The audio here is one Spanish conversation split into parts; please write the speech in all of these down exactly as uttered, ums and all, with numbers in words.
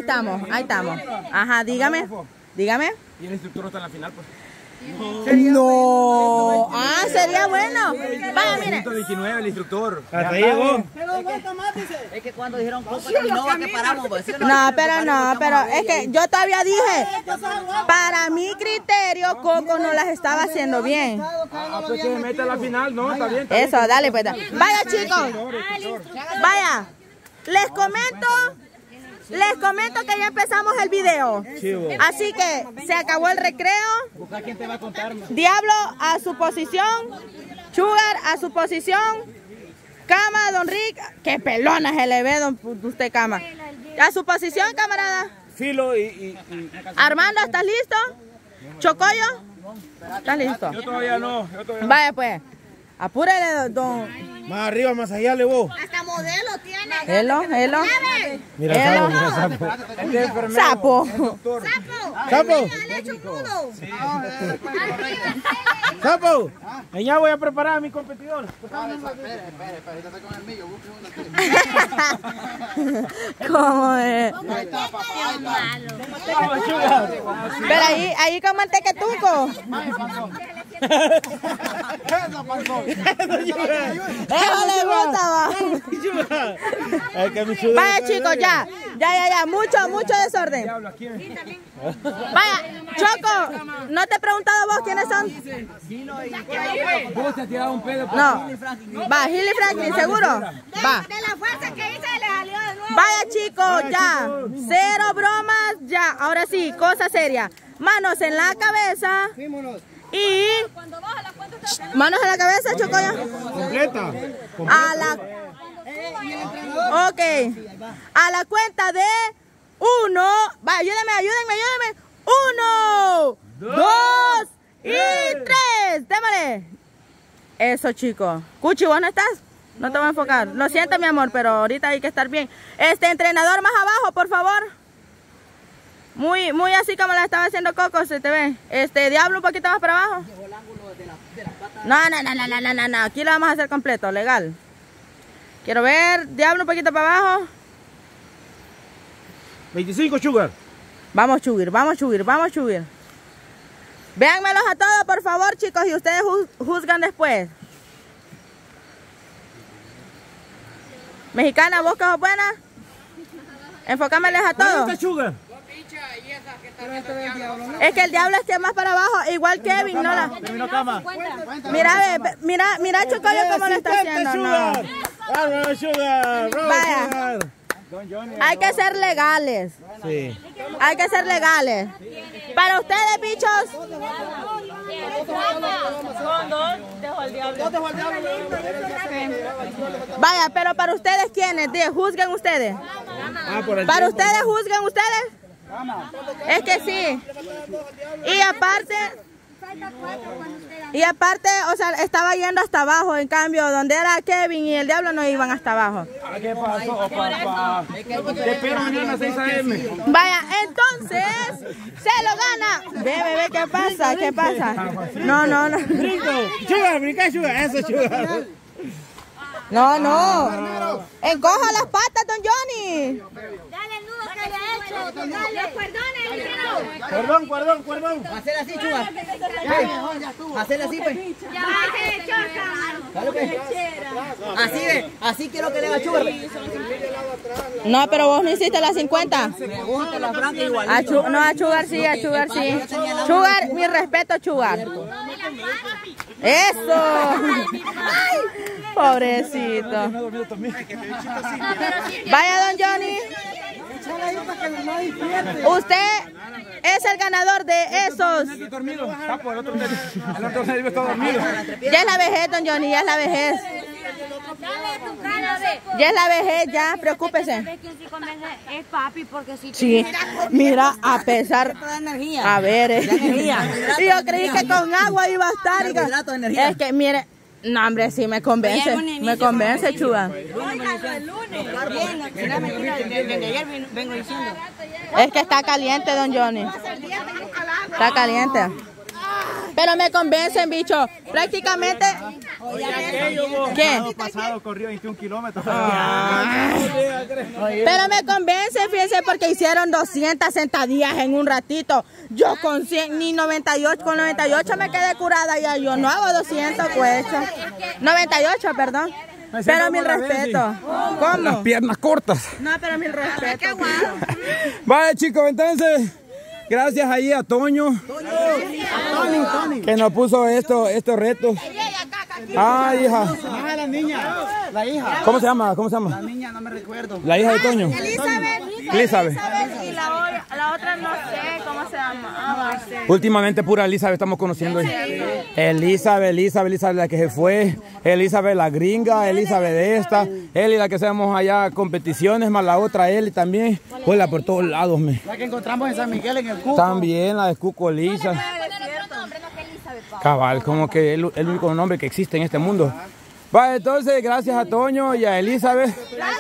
estamos, ahí estamos. Ajá, dígame, dígame. Y el instructor está en la final, pues. No. Ah, sería bueno. Vaya, mire. ciento veintinueve el instructor. Hasta ahí llegó. Es que cuando dijeron Coco Terminova que paramos, pues. No, pero no, pero es que yo todavía dije, para mi criterio, Coco no las estaba haciendo bien. Ah, pues que se mete a la final, no, está bien. Está Eso, bien. dale, pues. Vaya, chicos. Vaya, les comento. Les comento que ya empezamos el video. Así que se acabó el recreo. ¿Quién te va a contar? Diablo a su posición. Sugar a su posición. Cama, don Rick. Qué pelona se le ve, don usted, Cama. A su posición, camarada. Filo y... y, y... Armando, ¿estás listo? Chocoyo, ¿estás listo? Yo todavía no. Yo todavía no. Vaya pues. Apúrele, don. Más arriba, más allá le vos. Hasta modelo tiene. Hello, hello. Mira Hello. sapo, mira sapo. Sapo. Sapo. Sapo. Le echo un nudo. Sapo. Allá voy a preparar a mi competidor. ¿Cómo es? Pero ahí, ahí con mantequetuco. Eso le gusta, va. Vaya, chicos, ya. Ya, ya, ya. Mucho, mucho desorden. Vaya, Choco, ¿no te he preguntado vos quiénes son? ¿Vos te has tirado un pedo? No. Va, Hilly Franklin, ¿seguro? Va. De la fuerza que hice le salió de nuevo. Vaya, chicos, ya. Cero bromas, ya. Ahora sí, cosa seria. Manos en la cabeza. Y... Manos en la cabeza, Chocoya. Completa. A la... Ok. A la cuenta de uno. Va, ayúdenme, ayúdenme, ayúdenme. Uno, dos y tres. Démosle. Eso, chicos. Cuchi, ¿vos no estás? No te voy a enfocar. Lo siento, mi amor, pero ahorita hay que estar bien. Este entrenador más abajo, por favor. Muy, muy así como la estaba haciendo Coco, se te ve. Este, Diablo, un poquito más para abajo. No, no, no, no, no, no, no, no. Aquí lo vamos a hacer completo, legal. Quiero ver, Diablo, un poquito para abajo. veinticinco, Sugar. Vamos a subir, vamos a subir, vamos a subir. Véanmelos a todos, por favor, chicos, y ustedes juzgan después. Mexicana, ¿vos que sos buena? Enfocámeles a todos. Sugar. Es que el Diablo esté más para abajo, igual Kevin, no la... Terminó Cama. Mira, ve, mira, mira Chocoyo cómo lo está haciendo. No. Bravo, Sugar. Bravo, Vaya. Sugar. Hay que ser legales. Sí. Hay que ser legales. Para ustedes, bichos. Vaya, pero para ustedes, ¿quiénes? De, juzguen ustedes. Ah, por el Para tiempo. ustedes, juzguen ustedes. Es que sí. Y aparte, y aparte, o sea, estaba yendo hasta abajo. En cambio, donde era Kevin y el Diablo no iban hasta abajo. ¿Qué pasó, papá? Te espero mañana a seis a eme Vaya, entonces, se lo gana. Ve, ve, ve, ¿qué pasa? ¿Qué pasa? No, no, no. Brinco. Sugar, brinca, Sugar. Eso, Sugar. No, no. Encoja las patas, don Johnny. Dale el nudo que le ha hecho. Dale, perdone el nudo. Perdón, perdón, perdón. Hacer así, Sugar. Hacer así, pues. Ya se choca. Dale, pues. Así ve. Así quiero que le haga Sugar. No, pero vos no hiciste las cincuenta. Me gusta la franca igual. A Chu- no, a Sugar sí, a Sugar sí. Sugar, mi respeto, Sugar. Eso. Ay, pobrecito. Vaya, don Johnny. Usted es el ganador de esos. dormido. Sapo, el otro el otro debe estar dormido. Ya es la vejez, don Johnny, ya es la vejez. Dale tu cara de... Ya es la vejez, ya, preocúpese. ¿Ves quién sí convence? Es papi, porque si... Sí, mira, a pesar... A ver, eh. Y yo creí que con agua iba a estar. y que- Es que, mire... No, hombre, sí, me convence. Me convence, Chuga. Es que está caliente, don Johnny. Está caliente. Pero me convencen, bicho. Prácticamente ¿Qué? El pasado corrió veintiún kilómetros. Pero me convence, fíjense, porque hicieron doscientas sentadillas en un ratito. Yo con cien, ni noventa y ocho, con noventa y ocho me quedé curada ya. Yo no hago doscientos, pues. noventa y ocho, perdón. Pero mil respeto. ¿Cómo? Las piernas cortas. No, pero mil respeto. Vale, chicos, entonces, gracias ahí a Toño, que nos puso esto, estos retos. Ah, hija. Ah, la niña, la hija. ¿Cómo se llama? ¿Cómo se llama? La niña, no me recuerdo. La hija de Toño. Elizabeth. Elizabeth. Y la, o- la otra no sé cómo se llama. Últimamente pura Elizabeth estamos conociendo. Elizabeth, Elizabeth, Elizabeth la que se fue. Elizabeth la gringa, Elizabeth de esta. Eli la que hacemos allá competiciones, más la otra Eli también. Hola por todos lados, me. La que encontramos en San Miguel en el Cuco. También la de Cuco Elisa. Cabal, como que es el, el único nombre que existe en este mundo. Vale, entonces, gracias a Toño y a Elizabeth.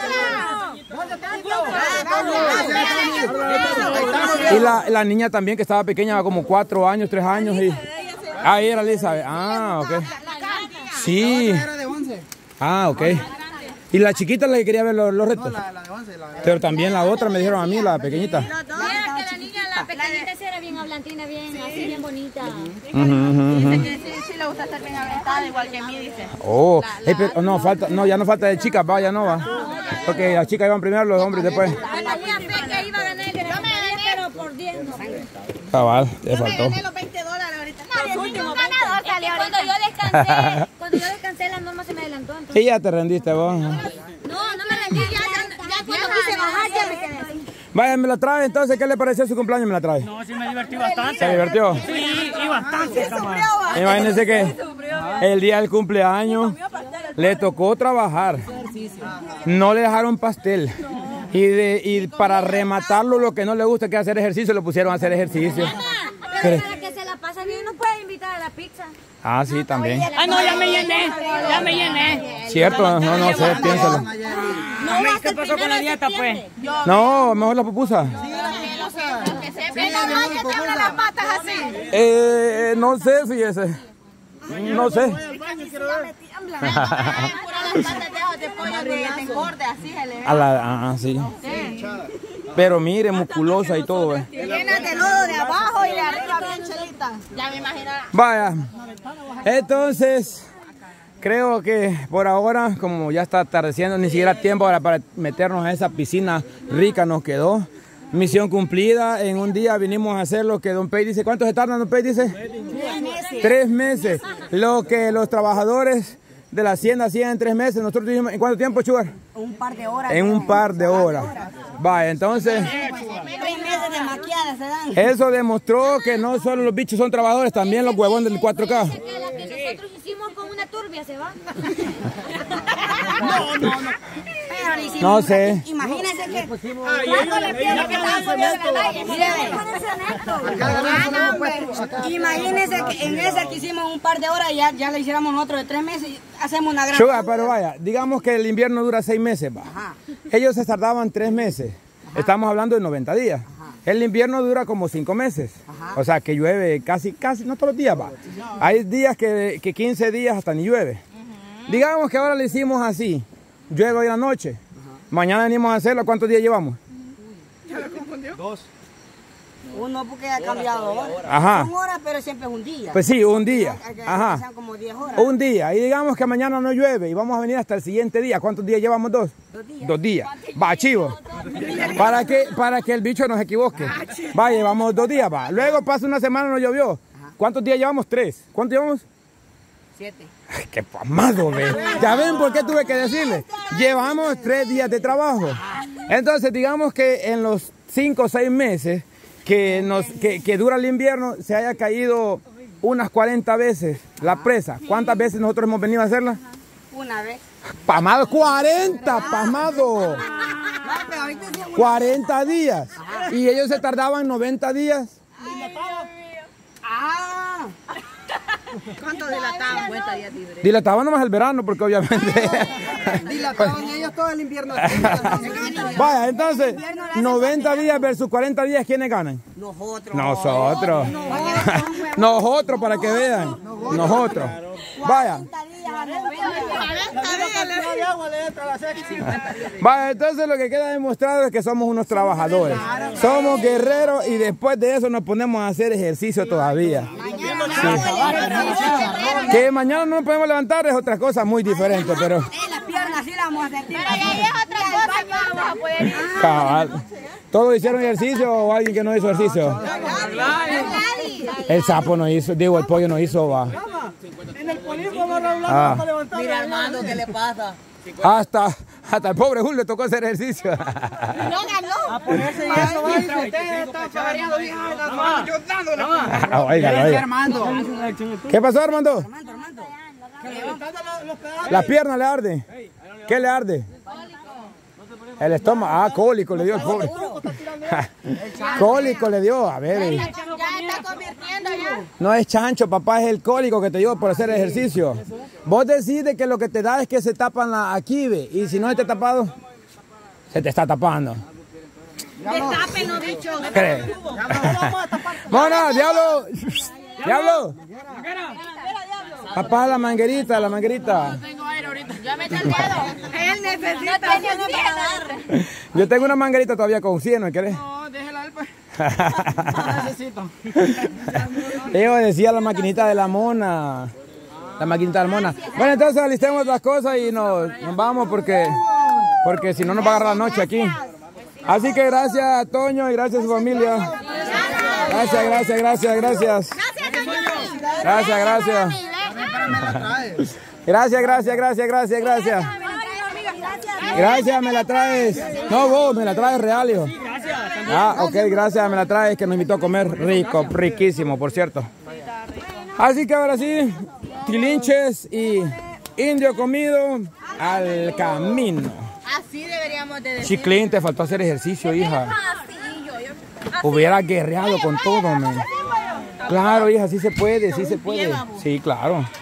Y la, la niña también que estaba pequeña, como cuatro años, tres años. Y... ahí era Elizabeth. Ah, ok. Sí. Ah, ok. Y la chiquita la que quería ver los, los retos. Pero también la otra me dijeron a mí, la pequeñita. Mira que la niña, la pequeñita sí era bien hablantina, bien, así bien bonita. Uh -huh, uh -huh. Dice que sí, sí le gusta estar bien aventada, igual que a mí, dice. Oh, eh, pero no, falta, no, ya no falta de chicas, va, ya no va. Porque las chicas iban primero, los hombres después. La niña que iba a ganar el pero por diez no. Cabal, le faltó. los veinte dólares ahorita. No, ningún ganador salió. Cuando yo descansé, cuando yo descansé la norma se me adelantó. Entonces... Sí, ya te rendiste vos. No, no me rendí, ya, ya, ya cuando quise bajar ya me quedé así. Vaya, me la trae entonces, ¿qué le pareció su cumpleaños? Me la trae. No, sí me divertí bastante. ¿Se divirtió? Sí, y bastante. Imagínense que el día del cumpleaños le tocó trabajar. No le dejaron pastel. Y, de, y para rematarlo, lo que no le gusta que hacer ejercicio, lo pusieron a hacer ejercicio. Pero para que se la pase bien, no puede invitar a la pizza. Ah, sí, también. Ah, no, ya me llené. Ya me llené. Cierto, no, no sé, piénsalo. ¿Qué pasó con la dieta, pues? No, mejor la pupusa. las patas así. Eh, no sé, fíjese. No sé. A la, ah, sí. Pero mire, musculosa y todo. Eh. Llena de lodo de abajo y de arriba bien chelita. Ya me imagino. Vaya. Entonces, creo que por ahora, como ya está atardeciendo, ni siquiera tiempo para, para meternos a esa piscina rica nos quedó. Misión cumplida. En un día vinimos a hacer lo que Don Pei dice. ¿Cuánto se tarda, Don Pei dice? Tres meses. Tres meses. Lo que los trabajadores de la hacienda hacían en tres meses. Nosotros tuvimos, ¿en cuánto tiempo, Chugar? Un par de horas. En un par de horas. Vaya, entonces... Tres meses de maquiada se dan. Eso demostró que no solo los bichos son trabajadores, también los huevones del cuatro K. Que la que nosotros hicimos con una turbia se va. No, no, no. Pero le hicimos No sé. Imagínense que... Imagínense que en esa que hicimos un par de horas ya, ya le hiciéramos nosotros de tres meses y hacemos una gran... Sugar, pero vaya, digamos que el invierno dura seis meses, va. Ajá. Ellos se tardaban tres meses. Ajá. Estamos hablando de noventa días. Ajá. El invierno dura como cinco meses. Ajá. O sea, que llueve casi, casi, no todos los días, va. Hay días que, que quince días hasta ni llueve. Ajá. Digamos que ahora le hicimos así. Llueve hoy en la noche. Ajá. Mañana venimos a hacerlo. ¿Cuántos días llevamos? ¿Ya lo confundió? Dos. Uno porque ha cambiado horas. Ajá. Son horas, pero siempre es un día. Pues sí, un día. Ajá. Sean como diez horas. Un día. Y digamos que mañana no llueve y vamos a venir hasta el siguiente día. ¿Cuántos días llevamos? Dos. Dos días. Dos días. Va, chivo. Para que, para que el bicho no se equivoque. Va, llevamos dos días, va. Luego pasa una semana, no llovió. ¿Cuántos días llevamos? Tres. ¿Cuántos llevamos? Siete. Ay, qué pasmado, ve. Ya ven por qué tuve que decirle. Llevamos tres días de trabajo. Entonces, digamos que en los cinco o seis meses que, nos, que, que dura el invierno, se haya caído unas cuarenta veces la presa. ¿Cuántas veces nosotros hemos venido a hacerla? Una vez. Pasmado, cuarenta, pasmado. cuarenta días. Y ellos se tardaban noventa días. Ah. ¿Cuánto dilataban? Cuenta días libres. Dilataban nomás el verano, porque obviamente... Dilataban ellos todo el invierno. Vaya, entonces, noventa días versus cuarenta días, ¿quiénes ganan? Nosotros. Nosotros. Nosotros, para que vean. Nosotros. Vaya, Vale, entonces lo que queda demostrado es que somos unos trabajadores. Somos guerreros y después de eso nos ponemos a hacer ejercicio todavía. Sí. Que mañana no nos podemos levantar es otra cosa muy diferente, pero... Las piernas sí las vamos a sentir. Pero ya es otra cosa que vamos a poder ir. Cabal. ¿Todos hicieron ejercicio o alguien que no hizo ejercicio? El sapo no hizo, digo, el pollo no hizo, va. En el polígono vamos a hablar Ah. para levantar. Mira, Armando, ¿qué le pasa? Hasta, hasta el pobre Julio le tocó hacer ejercicio. No ganó. A ponerse y eso va. Usted está variado, hija. Yo dándole. Oiga, oiga. ¿Qué pasó, Armando? Las piernas le arden. ¿Qué le arde? El estómago. Ah, cólico le dio el pobre. Cólico le dio. A ver. Ya está convirtiendo ya. No es chancho, papá, es el cólico que te dio por hacer ejercicio. Vos decides que lo que te da es que se tapan la, aquí, ve. Y si no esté tapado, se te está tapando. Destápenlo, bicho. ¿Cree? ¡Mona, diablo! ¡Diablo! Papá, la manguerita, la manguerita. Yo me estoy el dedo. Él necesita. No tiene para dar. Yo tengo una manguerita todavía con cien, ¿no querés? No, déjela él, pues. No necesito. Yo decía la maquinita de la mona. La maquinita de la mona. Bueno, entonces alistemos las cosas y nos, nos vamos porque, porque si no nos va a agarrar la noche aquí. Así que gracias a Toño y gracias a su familia. Gracias, gracias, gracias, gracias. Gracias, gracias. Gracias, gracias, gracias, gracias, gracias. Gracias, me la traes. No, vos, me la traes real, hijo. Ah, ok, gracias, me la traes, que nos invitó a comer rico, riquísimo, por cierto. Así que ahora sí, tilinches y indio comido al camino. Así deberíamos de decir. Chiclín, te faltó hacer ejercicio, hija. Hubiera guerreado con todo, man. Claro, hija, sí se puede, sí se puede. Sí, claro.